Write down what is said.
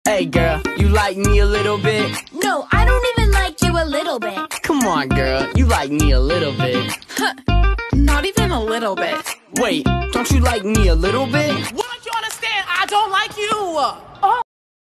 Hey girl, you like me a little bit? No, I don't even like you a little bit. Come on girl, you like me a little bit. Not even a little bit. Wait, don't you like me a little bit? Why don't you understand? I don't like you.